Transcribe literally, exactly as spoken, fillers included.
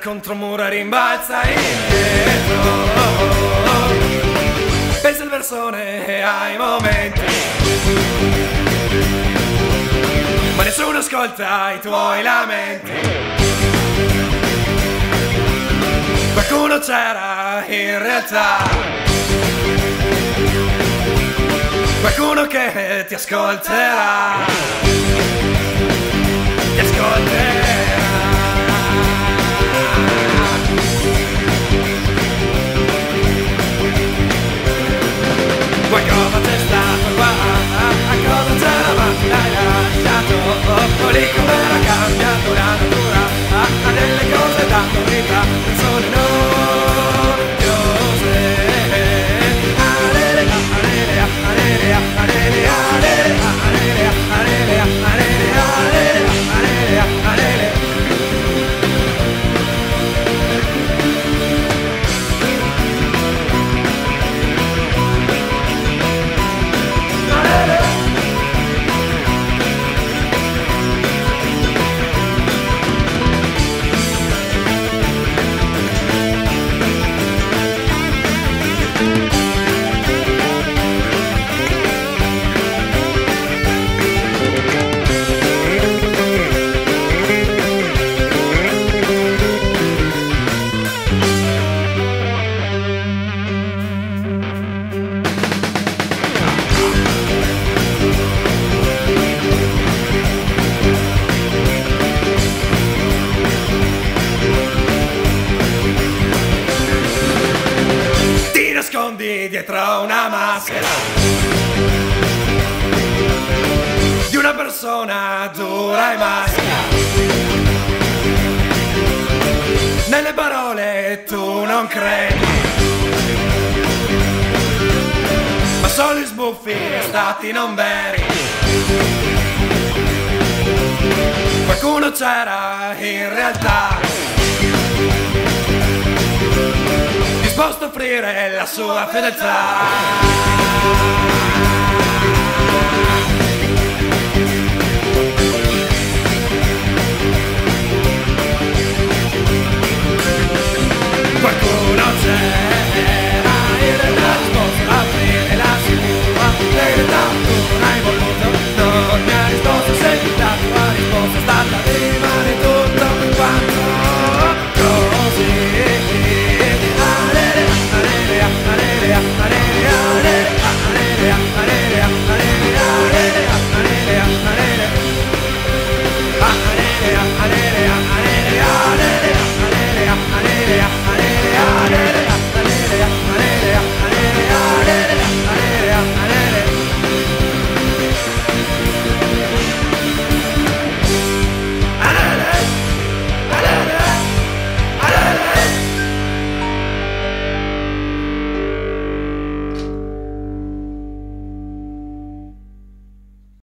contro il muro e rimbalza indietro. Pensa al versone e ai momenti, ma nessuno ascolta i tuoi lamenti. Qualcuno c'era in realtà, qualcuno che ti ascolterà, ti ascolterà. Qualcosa c'è stato qua, cosa c'era ma l'hai lasciato, oh, lì com'era cambiato la natura, a delle cose dato vita, persone noiose. Alele, alele, alele, alele, alele, alele, alele, alele, alele, alele, alele. Nascondi dietro una maschera di una persona dura e maschera. Nelle parole tu non credi, ma solo i sbuffi stati non veri. Qualcuno c'era in realtà, disposto a offrire la sua fedeltà.